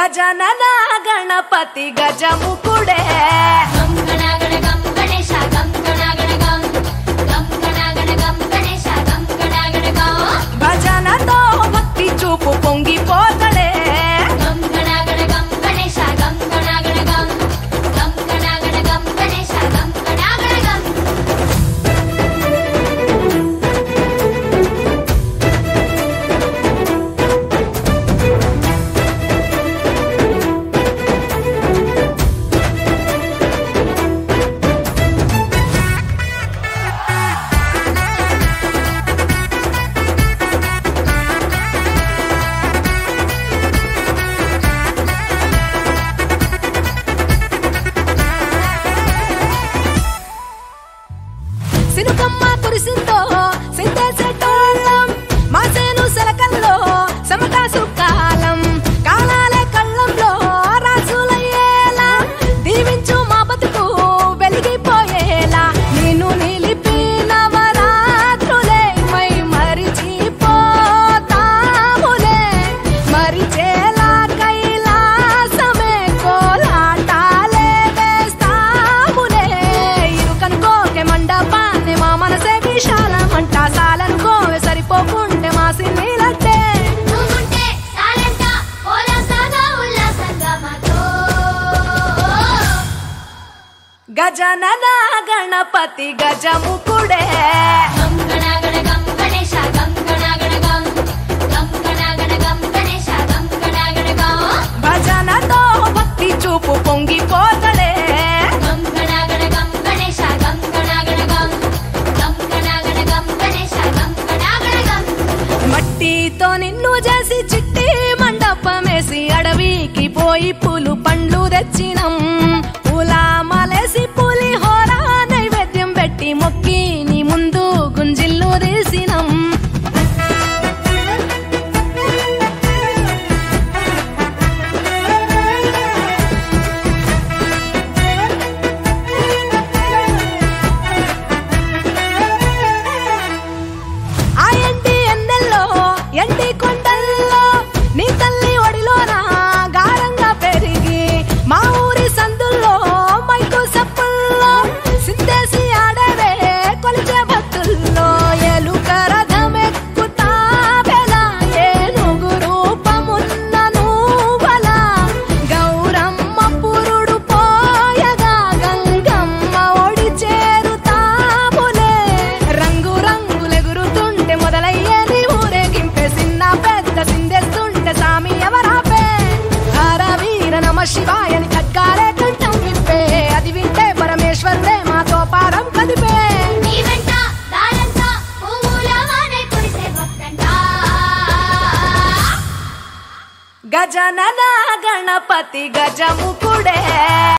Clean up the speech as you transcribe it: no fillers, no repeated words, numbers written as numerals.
గజనన గణపతి గజముకుడే గం గణగణ గం గణేశ గం గణగణ గం గం గణగణ గం గణేశ గం గణగణ గం భజనతో భక్తి చూపు పొంగిపోతడే గం గణగణ గం గణేశ గం గణగణ గం గం గణగణ గం గణేశ గం గణగణ గం సినుకమ్మ కురిసిందో సిందేసేటోళ్ళం మాసేను సెలకల్లో సమకాసు కాలం కాలాలే కళ్ళంలో రాసులయ్యేలా దీవించు మా బతుకు వెలిగిపోయేలా నిన్ను నిలిపిన వరాత్రులే మై మరిచిపోతాములే మరిచేలా కైలాసమే కోలాటాలే వేస్తాములే ఇరుకనుకోకే మండపా మా మనసే విశాలమంట సాలనుకోవే సరిపోకుంటే మా సిన్నీలంటే నువ్వుంటే సాలంట ఓలాసగా ఉల్లాసంగా మాతో గజనన గణపతి గజముకుడే గం గణగణ గం గణేశ గం గణగణ గం గం గణగణ గం గణేశ గం గణగణ గం భజనతో భక్తి చూపు పొంగిపోతడే గం గణగణ గం గణేశ గం గణగణ గం గం గణగణ గం గణేశ గం గణగణ గం మట్టితో నిన్ను చేసి చిట్టి మండపమేసి అడవికి పోయి పూలు పండ్లు తెచ్చినం పూల మలేసి పులిహోర నైవేద్యం పెట్టి మొక్కి నీ ముందు గుంజిల్లు తీసినం ఆ ఎండి ఎన్నెల్లో ఎండి కొండల్లో నీ తల్లి ఒడిలోన గారంగా పెరిగి మా ఊరి సందుల్లో మైకు సప్పుల్లో సిందేసి ఆడవే కొలిచే భక్తుల్లో ఎలుక రథమెక్కుతా బెలా ఏనుగు రూపమున్న నువ్వలా గౌరమ్మ పురుడు పోయగా గంగమ్మ ఒడి చేరుతాములే రంగు రంగులెగురుతుంటే మొదలయ్యే నీ ఊరేగింపే చిన్న పెద్ద సిందేస్తుంటే సామి ఎవరాపే హర వీర నమ శివాయని ఖడ్గాలే కంఠం విప్పే అది వింటే పరమేశ్వరుడే మాతో పారం కదిపే నీ వెంట దారంత పువ్వుల వానే కురిసే భక్తంట గజనన గణపతి గజముకుడే